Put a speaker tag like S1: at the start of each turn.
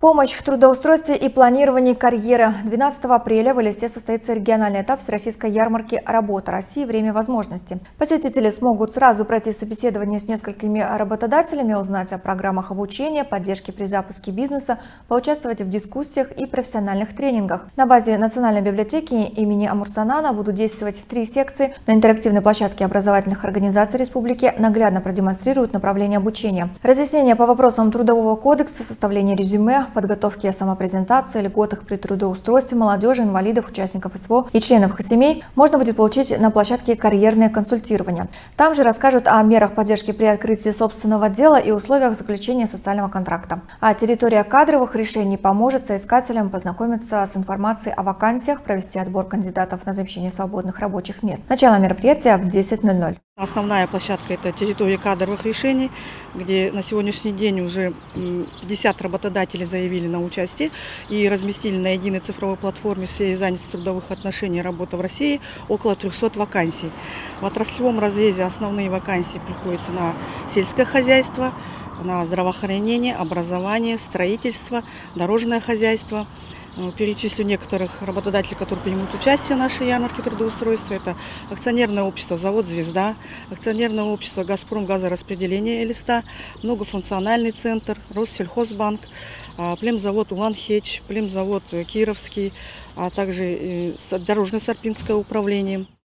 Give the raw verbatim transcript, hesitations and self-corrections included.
S1: Помощь в трудоустройстве и планировании карьеры. двенадцатого апреля в Элисте состоится региональный этап Всероссийской ярмарки «Работа России. Время возможностей». Посетители смогут сразу пройти собеседование с несколькими работодателями, узнать о программах обучения, поддержки при запуске бизнеса, поучаствовать в дискуссиях и профессиональных тренингах. На базе Национальной библиотеки имени Амурсанана будут действовать три секции. На интерактивной площадке образовательных организаций республики наглядно продемонстрируют направление обучения. Разъяснения по вопросам Трудового кодекса, составление резюме, подготовки самопрезентации, льготах при трудоустройстве молодежи, инвалидов, участников СВО и членов их семей можно будет получить на площадке «Карьерное консультирование». Там же расскажут о мерах поддержки при открытии собственного дела и условиях заключения социального контракта. А территория кадровых решений поможет соискателям познакомиться с информацией о вакансиях, провести отбор кандидатов на замещение свободных рабочих мест. Начало мероприятия в десять ноль ноль.
S2: Основная площадка – это территория кадровых решений, где на сегодняшний день уже пятьдесят работодателей заявили на участие и разместили на единой цифровой платформе в сфере занятости, трудовых отношений и работы в России около трёхсот вакансий. В отраслевом разрезе основные вакансии приходятся на сельское хозяйство, на здравоохранение, образование, строительство, дорожное хозяйство. Перечислю некоторых работодателей, которые примут участие в нашей ярмарке трудоустройства. Это акционерное общество «Завод Звезда», акционерное общество «Газпром газораспределение Элиста», многофункциональный центр, Россельхозбанк, племзавод «Улан-Хеч», племзавод «Кировский», а также дорожно-сарпинское управление.